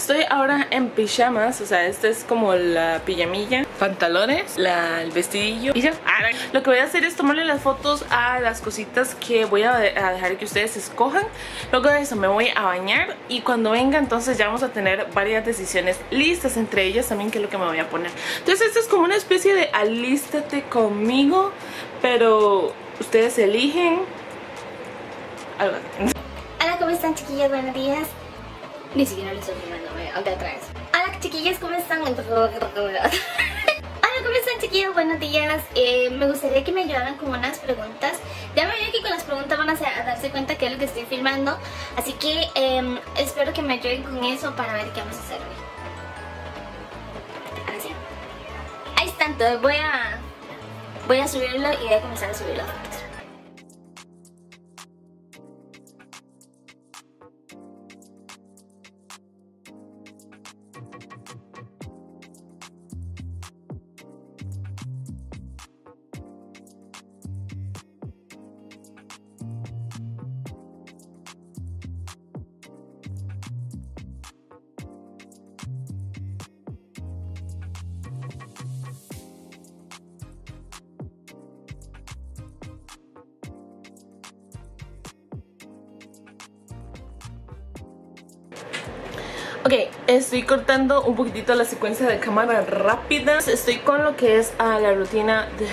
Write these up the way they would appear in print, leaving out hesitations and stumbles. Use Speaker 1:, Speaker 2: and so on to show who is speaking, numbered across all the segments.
Speaker 1: Estoy ahora en pijamas, o sea, esta es como la pijamilla, pantalones, el vestidillo y ya. Lo que voy a hacer es tomarle las fotos a las cositas que voy a dejar que ustedes escojan. Luego de eso me voy a bañar y cuando venga entonces ya vamos a tener varias decisiones listas, entre ellas también qué es lo que me voy a poner. Entonces esto es como una especie de alístate conmigo, pero ustedes eligen algo.
Speaker 2: Hola, ¿cómo están, chiquillas? Buenos días. Ni siquiera lo estoy filmando, de atrás. Hola, chiquillas, ¿cómo están? Hola, ¿cómo están, chiquillas? Buenos días. Me gustaría que me ayudaran con unas preguntas. Ya me vi que con las preguntas van a darse cuenta que es lo que estoy filmando. Así que espero que me ayuden con eso para ver qué vamos a hacer hoy. Ahora sí. Ahí está, entonces voy a subirlo y voy a comenzar a subir las fotos.
Speaker 1: Ok, estoy cortando un poquitito la secuencia de cámara rápida. Estoy con lo que es la rutina de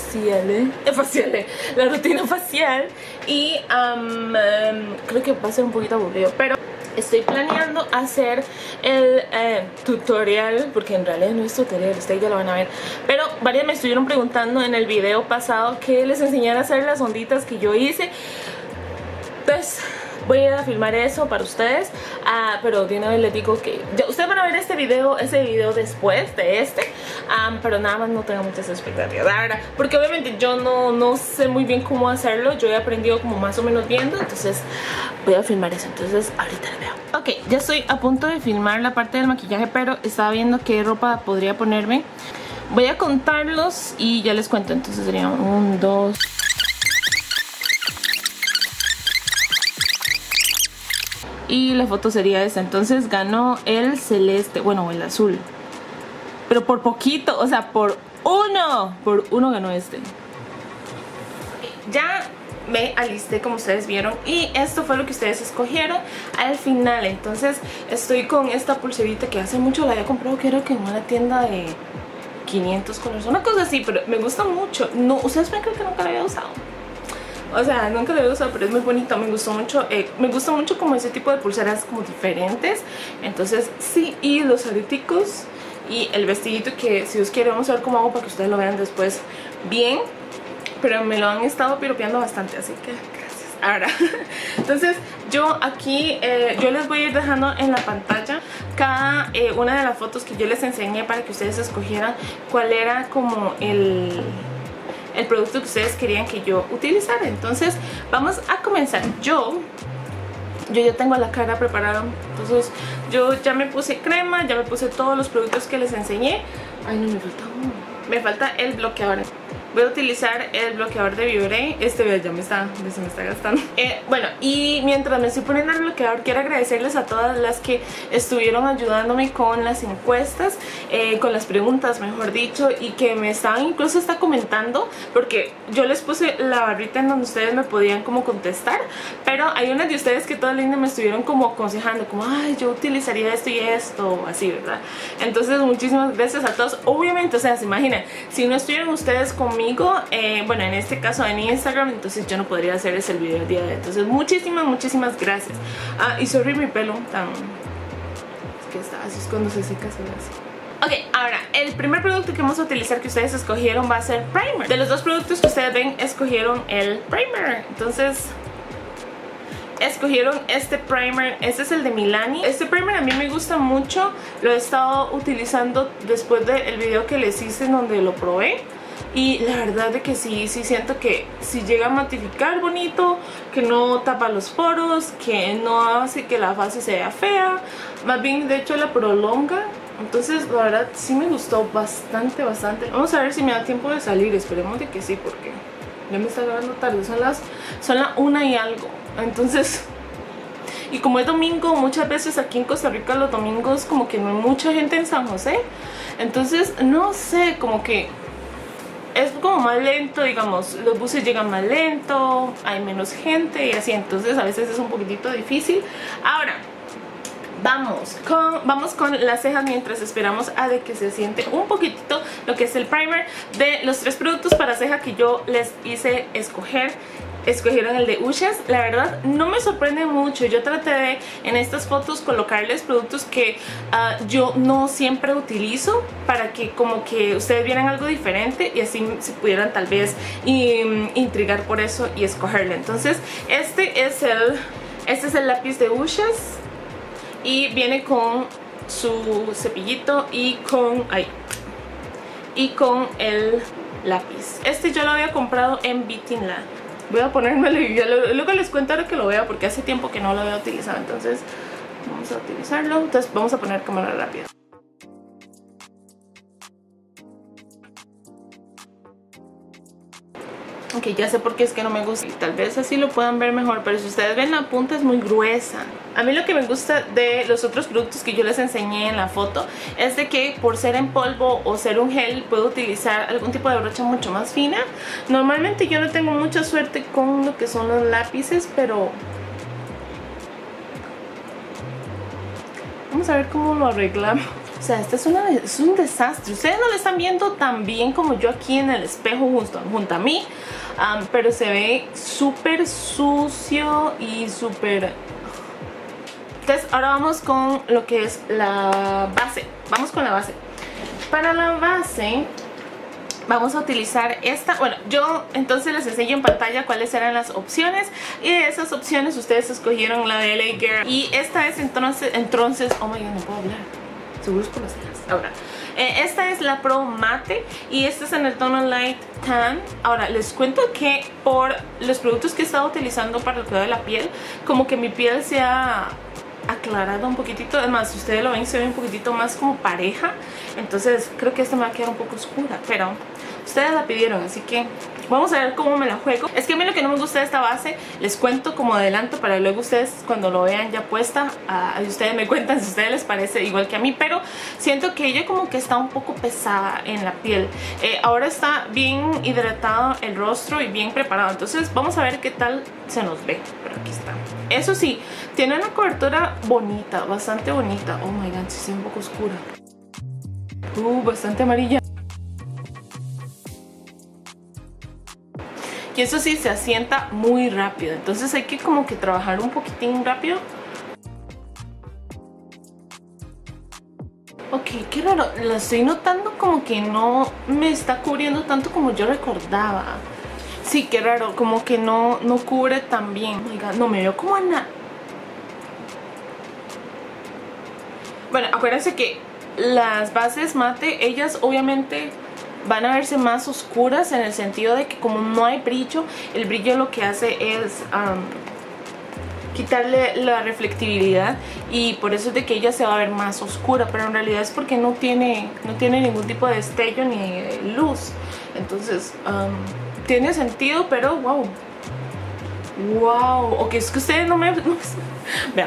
Speaker 1: la rutina facial. Y creo que va a ser un poquito aburrido, pero estoy planeando hacer el tutorial, porque en realidad no es tutorial, ustedes ya lo van a ver. Pero varias me estuvieron preguntando en el video pasado que les enseñara a hacer las onditas que yo hice. Pues voy a filmar eso para ustedes, pero de una vez les digo que ustedes van a ver ese video después de este, pero nada más no tengo muchas expectativas, la verdad, porque obviamente yo no sé muy bien cómo hacerlo. Yo he aprendido como más o menos viendo, entonces voy a filmar eso, entonces ahorita les veo. Ok, ya estoy a punto de filmar la parte del maquillaje, pero estaba viendo qué ropa podría ponerme. Voy a contarlos y ya les cuento, entonces serían 1, 2... Y la foto sería esta. Entonces ganó el celeste, bueno, el azul, pero por poquito, o sea, por uno ganó este. Ya me alisté como ustedes vieron y esto fue lo que ustedes escogieron al final. Entonces estoy con esta pulserita que hace mucho la había comprado, creo que en una tienda de 500 colores, una cosa así, pero me gusta mucho. No, ustedes creen que nunca la había usado. O sea, nunca lo he usado, pero es muy bonito, me gustó mucho. Me gusta mucho como ese tipo de pulseras como diferentes. Entonces sí, y los areticos y el vestidito que si Dios quiere vamos a ver cómo hago para que ustedes lo vean después bien. Pero me lo han estado piropeando bastante, así que gracias. Ahora, entonces yo aquí, yo les voy a ir dejando en la pantalla cada una de las fotos que yo les enseñé para que ustedes escogieran cuál era como el producto que ustedes querían que yo utilizara. Entonces vamos a comenzar. Yo ya tengo la cara preparada, entonces yo ya me puse crema, ya me puse todos los productos que les enseñé. Ay, no, me falta el bloqueador. Voy a utilizar el bloqueador de Bioré. Ya se me está gastando. Bueno, y mientras me estoy poniendo el bloqueador, quiero agradecerles a todas las que estuvieron ayudándome con las encuestas, con las preguntas, mejor dicho, y que me estaban incluso hasta comentando, porque yo les puse la barrita en donde ustedes me podían como contestar, pero hay unas de ustedes que todas lindas me estuvieron como aconsejando, como, ay, yo utilizaría esto y esto, así, ¿verdad? Entonces muchísimas gracias a todos. Obviamente, o sea, se imaginan, si no estuvieran ustedes conmigo, bueno, en este caso en Instagram, entonces yo no podría hacerles el video el día de hoy. Entonces muchísimas gracias. Y sorry mi pelo tan... Es que está así, es cuando se seca, se ve así. Ok, ahora, el primer producto que vamos a utilizar que ustedes escogieron va a ser primer. De los dos productos que ustedes ven, escogieron el primer. Entonces escogieron este primer, este es el de Milani. Este primer a mí me gusta mucho, lo he estado utilizando después del video que les hice en donde lo probé. Y la verdad de que sí siento que si llega a matificar bonito, que no tapa los poros, que no hace que la fase sea fea, más bien de hecho la prolonga. Entonces la verdad sí me gustó bastante. Vamos a ver si me da tiempo de salir, esperemos de que sí, porque ya me está grabando tarde, son las 1 y algo. Entonces Y como es domingo, muchas veces aquí en Costa Rica los domingos como que no hay mucha gente en San José. Entonces, no sé, como que es como más lento, digamos, los buses llegan más lento, hay menos gente y así, entonces a veces es un poquitito difícil. Ahora, vamos con las cejas mientras esperamos a de que se siente un poquitito lo que es el primer. De los 3 productos para ceja que yo les hice escoger, escogieron el de Ushas. La verdad no me sorprende mucho. Yo traté de en estas fotos colocarles productos que yo no siempre utilizo, para que como que ustedes vieran algo diferente y así se pudieran tal vez intrigar por eso y escogerlo. Entonces este es el lápiz de Ushas y viene con su cepillito y con el lápiz. Este yo lo había comprado en Bitinla. Voy a ponérmelo y luego les cuento ahora que lo vea, porque hace tiempo que no lo había utilizado. Entonces vamos a utilizarlo. Entonces vamos a poner cámara rápida. Ok, ya sé por qué es que no me gusta. Tal vez así lo puedan ver mejor, pero si ustedes ven, la punta es muy gruesa. A mí lo que me gusta de los otros productos que yo les enseñé en la foto es de que por ser en polvo o ser un gel puedo utilizar algún tipo de brocha mucho más fina. Normalmente yo no tengo mucha suerte con lo que son los lápices, pero vamos a ver cómo lo arreglamos. O sea, este es un desastre. Ustedes no lo están viendo tan bien como yo aquí en el espejo junto a mí, pero se ve súper sucio y súper... Entonces ahora vamos con lo que es la base. Vamos con la base. Para la base vamos a utilizar esta. Bueno, yo entonces les enseño en pantalla cuáles eran las opciones, y de esas opciones ustedes escogieron la de LA Girl, y esta es entonces oh my god, no puedo hablar, seguro es por las cejas. Ahora, esta es la Pro Mate y esta es en el tono Light Tan. Ahora, les cuento que por los productos que he estado utilizando para el cuidado de la piel, como que mi piel se ha aclarado un poquitito. Además, si ustedes lo ven, se ve un poquitito más como pareja. Entonces creo que esta me va a quedar un poco oscura, pero ustedes la pidieron, así que vamos a ver cómo me la juego. Es que a mí lo que no me gusta de esta base, les cuento como adelanto para luego ustedes cuando lo vean ya puesta, ustedes me cuentan si a ustedes les parece igual que a mí, pero siento que ella como que está un poco pesada en la piel. Ahora está bien hidratado el rostro y bien preparado, entonces vamos a ver qué tal se nos ve. Pero aquí está. Eso sí, tiene una cobertura bonita, bastante bonita. Oh my god, sí se ve un poco oscura. Bastante amarilla. Y eso sí, se asienta muy rápido. Entonces hay que como que trabajar un poquitín rápido. Ok, qué raro. La estoy notando como que no me está cubriendo tanto como yo recordaba. Sí, qué raro. Como que no cubre tan bien. Oiga, no me veo como Ana. Bueno, acuérdense que las bases mate, ellas obviamente van a verse más oscuras, en el sentido de que como no hay brillo, el brillo lo que hace es quitarle la reflectividad, y por eso es de que ella se va a ver más oscura, pero en realidad es porque no tiene ningún tipo de destello ni de luz. Entonces tiene sentido, pero wow, ok, es que ustedes no me vean,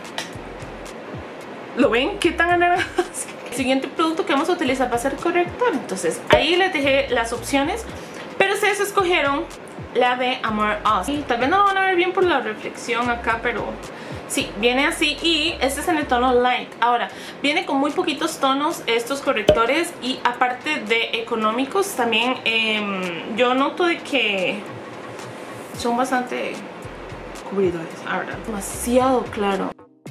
Speaker 1: ¿lo ven? ¿Qué tan anaranjado? El siguiente producto que vamos a utilizar va a ser corrector. Entonces ahí les dejé las opciones, pero ustedes escogieron la de Amor Us. Y tal vez no lo van a ver bien por la reflexión acá, pero sí, viene así, y este es en el tono Light. Ahora, viene con muy poquitos tonos estos correctores, y aparte de económicos también yo noto de que son bastante cubridores. Ahora, demasiado claro.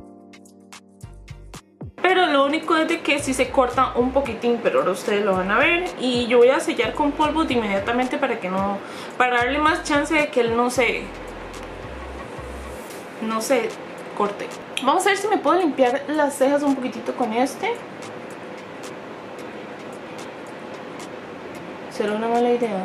Speaker 1: Pero lo único es de que si se corta un poquitín, pero ahora ustedes lo van a ver. Y yo voy a sellar con polvo de inmediatamente para darle más chance de que él no se corte. Vamos a ver si me puedo limpiar las cejas un poquitito con este. ¿Será una mala idea?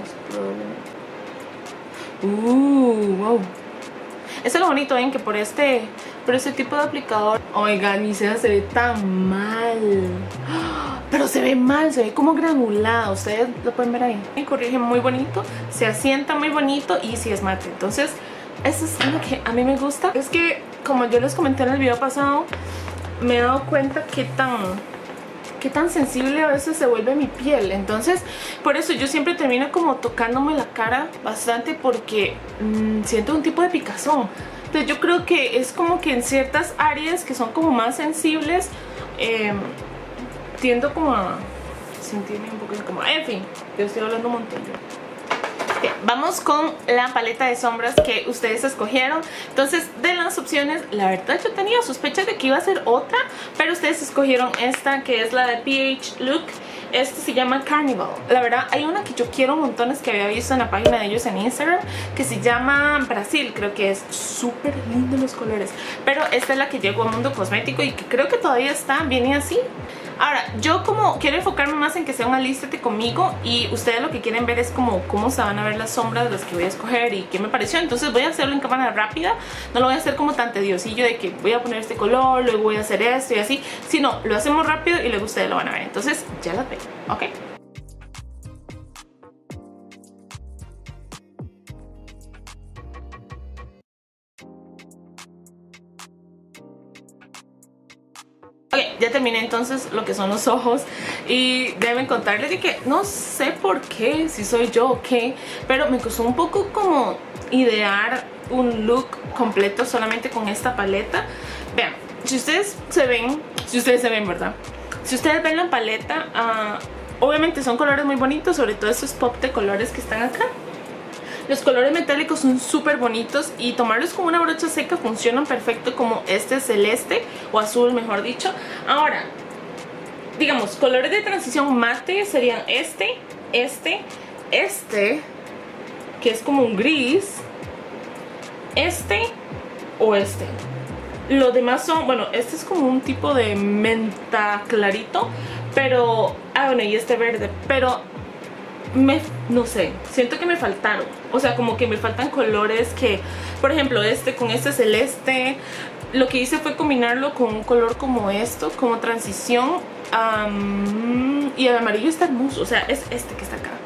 Speaker 1: Wow. Eso es lo bonito, ven, que por este tipo de aplicador, oigan, mi ceja se ve tan mal, pero se ve mal, se ve como granulado. Ustedes lo pueden ver ahí. Me corrige muy bonito, se asienta muy bonito, y sí es mate. Entonces eso es lo que a mí me gusta. Es que como yo les comenté en el video pasado, me he dado cuenta qué tan sensible a veces se vuelve mi piel. Entonces por eso yo siempre termino como tocándome la cara bastante, porque siento un tipo de picazón. Entonces yo creo que es como que en ciertas áreas que son como más sensibles, tiendo como a sentirme un poco incómoda. En fin, yo estoy hablando un montón. Okay, vamos con la paleta de sombras que ustedes escogieron. Entonces, de las opciones, la verdad yo tenía sospechas de que iba a ser otra, pero ustedes escogieron esta, que es la de PH Look. Este se llama Carnival. La verdad, hay una que yo quiero montones, que había visto en la página de ellos en Instagram, que se llama Brasil. Creo que es súper lindo los colores, pero esta es la que llegó a Mundo Cosmético y que creo que todavía está, viene así. Ahora, yo como quiero enfocarme más en que sea un alístate conmigo, y ustedes lo que quieren ver es como cómo se van a ver las sombras de las que voy a escoger y qué me pareció. Entonces voy a hacerlo en cámara rápida, no lo voy a hacer como tan tediosillo de que voy a poner este color, luego voy a hacer esto y así, sino lo hacemos rápido y luego ustedes lo van a ver. Entonces ya las veo, ¿ok? Ok, ya terminé entonces lo que son los ojos, y deben contarles de que no sé por qué, si soy yo o qué, pero me costó un poco como idear un look completo solamente con esta paleta. Vean, si ustedes se ven, ¿verdad? Si ustedes ven la paleta, obviamente son colores muy bonitos, sobre todo estos pop de colores que están acá. Los colores metálicos son súper bonitos, y tomarlos con una brocha seca funcionan perfecto, como este celeste o azul, mejor dicho. Ahora, digamos, colores de transición mate serían este, que es como un gris, este o este. Los demás son, bueno, este es como un tipo de menta clarito, pero, bueno, y este verde, pero no sé, siento que me faltaron. O sea, como que me faltan colores que, por ejemplo, este con este celeste, lo que hice fue combinarlo con un color como esto, como transición, y el amarillo está hermoso. O sea, es este que está acá,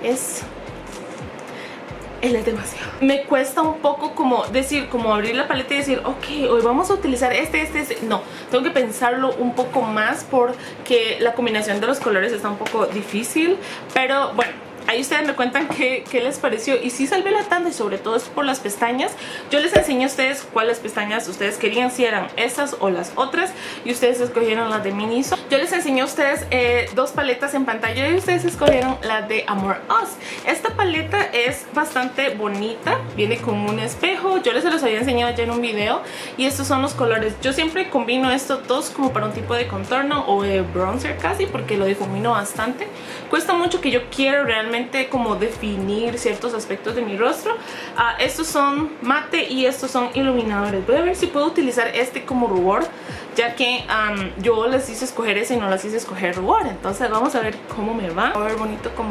Speaker 1: él es demasiado. Me cuesta un poco como decir, como abrir la paleta y decir, ok, hoy vamos a utilizar este. No, tengo que pensarlo un poco más, porque la combinación de los colores está un poco difícil. Pero bueno, ahí ustedes me cuentan qué les pareció. Y si salvé la tanda, y sobre todo es por las pestañas. Yo les enseñé a ustedes cuáles pestañas ustedes querían, si eran estas o las otras, y ustedes escogieron las de Miniso. Yo les enseñé a ustedes dos paletas en pantalla, y ustedes escogieron la de Amor Us. Esta paleta es bastante bonita, viene con un espejo. Yo les los había enseñado ya en un video, y estos son los colores. Yo siempre combino estos dos como para un tipo de contorno o de bronzer casi, porque lo difumino bastante. Cuesta mucho que yo quiero realmente como definir ciertos aspectos de mi rostro. Estos son mate y estos son iluminadores. Voy a ver si puedo utilizar este como rubor, ya que yo les hice escoger ese y no les hice escoger rubor. Entonces vamos a ver cómo me va. A ver, bonito como...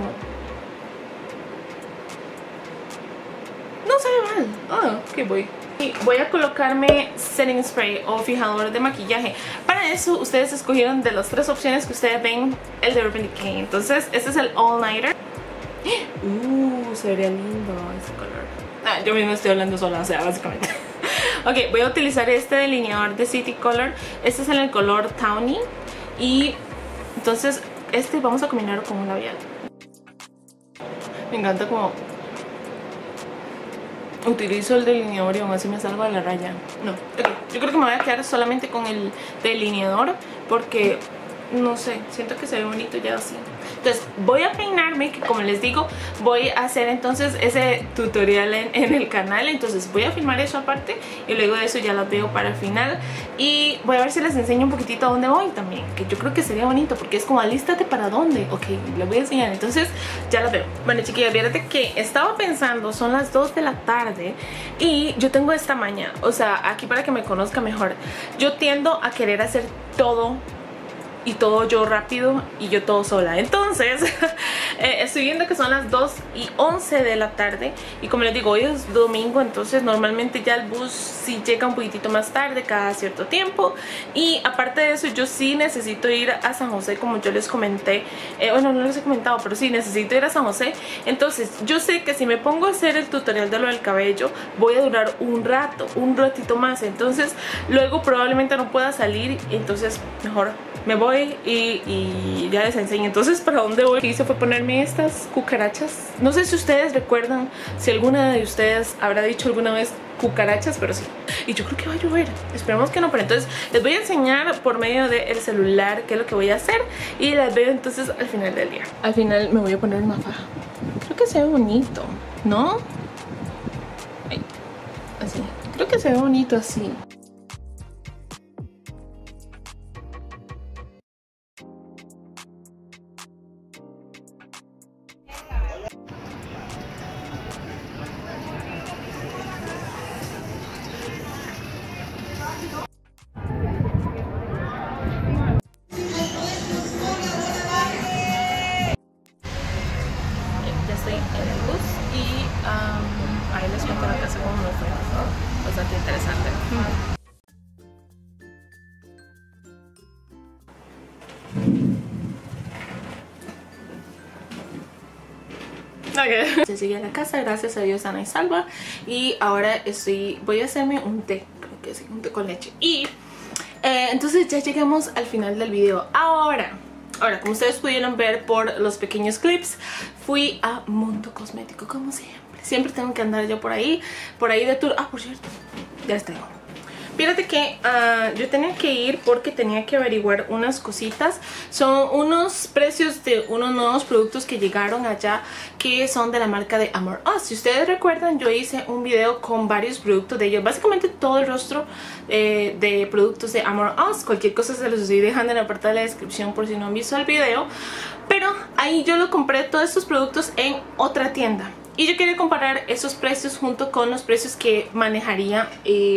Speaker 1: No se ve mal. Ok, voy a colocarme setting spray o fijador de maquillaje. Para eso ustedes escogieron de las tres opciones que ustedes ven el de Urban Decay. Entonces este es el All Nighter. Se vería lindo este color. Yo mismo estoy hablando sola, o sea, básicamente. Ok, voy a utilizar este delineador de City Color. Este es en el color Tawny. Y entonces este vamos a combinarlo con un labial. Me encanta como utilizo el delineador y aún así me salgo de la raya. No, okay. Yo creo que me voy a quedar solamente con el delineador, porque no sé, siento que se ve bonito ya así. Entonces voy a peinarme, que como les digo, voy a hacer entonces ese tutorial en el canal. Entonces voy a filmar eso aparte, y luego de eso ya las veo para el final. Y voy a ver si les enseño un poquitito a dónde voy también, que yo creo que sería bonito, porque es como alístate para dónde. Ok, les voy a enseñar, entonces ya las veo. Bueno, chiquillas, fíjate que estaba pensando, son las 2 de la tarde y yo tengo esta maña. O sea, aquí para que me conozca mejor, yo tiendo a querer hacer todo y todo yo rápido y yo todo sola. Entonces estoy viendo que son las 2:11 de la tarde y como les digo, hoy es domingo, entonces normalmente ya el bus sí llega un poquitito más tarde cada cierto tiempo. Y aparte de eso, yo sí necesito ir a San José, como yo les comenté. Bueno, no les he comentado, pero sí necesito ir a San José. Entonces yo sé que si me pongo a hacer el tutorial de lo del cabello voy a durar un ratito más. Entonces luego probablemente no pueda salir, entonces mejor me voy y ya les enseño. Entonces, ¿para dónde voy? Lo que hice fue ponerme estas cucarachas. No sé si ustedes recuerdan, si alguna de ustedes habrá dicho alguna vez cucarachas, pero sí. Y yo creo que va a llover, esperemos que no. Pero entonces les voy a enseñar por medio del celular qué es lo que voy a hacer y las veo entonces al final del día. Al final me voy a poner una faja. Creo que se ve bonito, ¿no? Ay, así. Creo que se ve bonito así. Ahí les cuento la casa como me fue. Bastante interesante. Okay. Se sigue a la casa, gracias a Dios sana y salva. Y ahora voy a hacerme un té, creo que sí, un té con leche. Y entonces ya llegamos al final del video. Ahora, como ustedes pudieron ver por los pequeños clips, fui a Mundo Cosmético como siempre. Siempre tengo que andar yo por ahí de tour. Ah, por cierto, ya les traigo. Fíjate que yo tenía que ir porque tenía que averiguar unas cositas. Son unos precios de unos nuevos productos que llegaron allá, que son de la marca de Amor Us. Si ustedes recuerdan, yo hice un video con varios productos de ellos. Básicamente todo el rostro de productos de Amor Us. Cualquier cosa se los estoy dejando en la parte de la descripción por si no han visto el video. Pero ahí yo lo compré todos estos productos en otra tienda. Y yo quería comparar esos precios junto con los precios que manejaría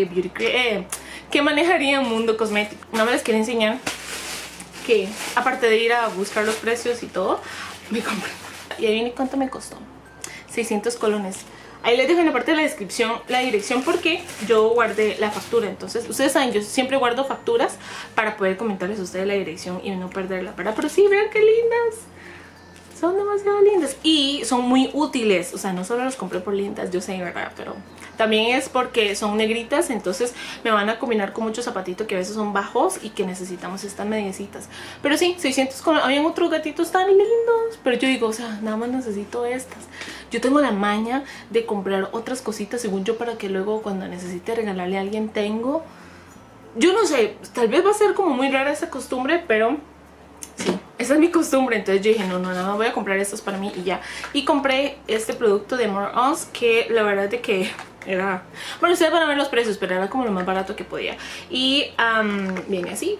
Speaker 1: que manejaría Mundo Cosmético. Una vez les quería enseñar que, aparte de ir a buscar los precios y todo, me compré. Y ahí viene cuánto me costó. 600 colones. Ahí les dejo en la parte de la descripción la dirección porque yo guardé la factura. Entonces, ustedes saben, yo siempre guardo facturas para poder comentarles a ustedes la dirección y no perderla, ¿verdad? Pero sí, vean qué lindas. Son demasiado lindas y son muy útiles. O sea, no solo los compré por lindas, yo sé, ¿verdad? Pero también es porque son negritas, entonces me van a combinar con muchos zapatitos que a veces son bajos y que necesitamos estas mediecitas. Pero sí, 600 con... Habían otros gatitos tan lindos, pero yo digo, o sea, nada más necesito estas. Yo tengo la maña de comprar otras cositas, según yo, para que luego cuando necesite regalarle a alguien tengo... Yo no sé, tal vez va a ser como muy rara esa costumbre, pero... sí, esa es mi costumbre. Entonces yo dije, no, voy a comprar estos para mí y ya. Y compré este producto de More Us, que la verdad es de que era... bueno, ustedes van a ver los precios, pero era como lo más barato que podía. Y viene así.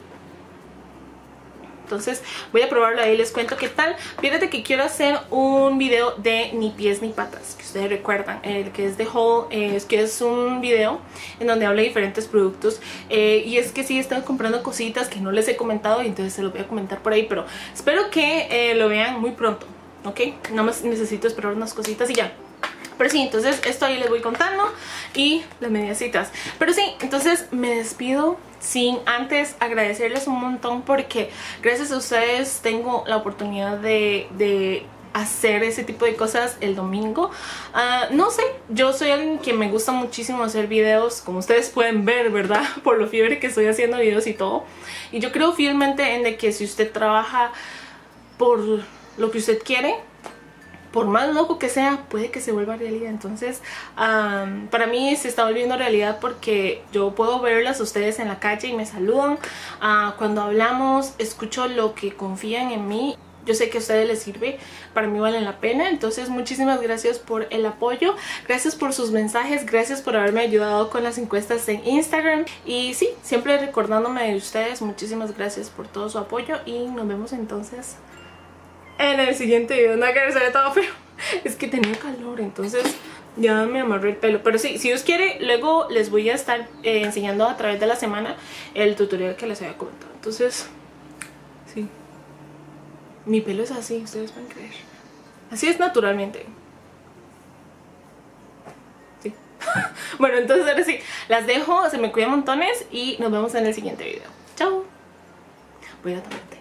Speaker 1: Entonces voy a probarlo ahí, les cuento qué tal. Fíjate que quiero hacer un video de ni pies ni patas, que ustedes recuerdan, el que es de haul, que es un video en donde hablo de diferentes productos. Y es que sí, he estado comprando cositas que no les he comentado y entonces se los voy a comentar por ahí. Pero espero que lo vean muy pronto, ¿ok? Nada más necesito esperar unas cositas y ya. Pero sí, entonces esto ahí les voy contando y las mediecitas. Pero sí, entonces me despido sin antes agradecerles un montón porque gracias a ustedes tengo la oportunidad de hacer ese tipo de cosas el domingo. No sé, yo soy alguien que me gusta muchísimo hacer videos, como ustedes pueden ver, ¿verdad? Por lo fiebre que estoy haciendo videos y todo. Y yo creo fielmente en de que si usted trabaja por lo que usted quiere, por más loco que sea, puede que se vuelva realidad. Entonces, para mí se está volviendo realidad porque yo puedo verlas a ustedes en la calle y me saludan. Cuando hablamos, escucho lo que confían en mí. Yo sé que a ustedes les sirve, para mí valen la pena. Entonces muchísimas gracias por el apoyo, gracias por sus mensajes, gracias por haberme ayudado con las encuestas en Instagram. Y sí, siempre recordándome de ustedes, muchísimas gracias por todo su apoyo. Y nos vemos entonces en el siguiente video. No, que se ve todo feo, es que tenía calor, entonces ya me amarré el pelo. Pero sí, si Dios quiere, luego les voy a estar enseñando a través de la semana el tutorial que les había comentado. Entonces Sí. Mi pelo es así, ustedes pueden creer. Así es naturalmente. Sí. Bueno, entonces ahora sí, las dejo, se me cuidan montones y nos vemos en el siguiente video. Chao. Voy a tomar té.